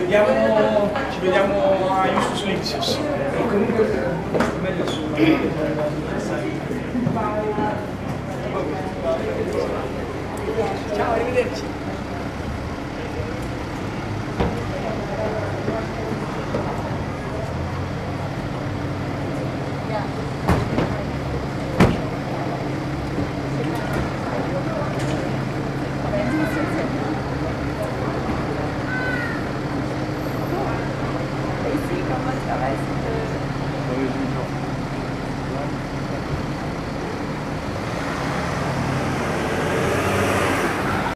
ci vediamo a Justus Lipsius. E comunque meglio su. Ciao, arrivederci. Sì, come attraverso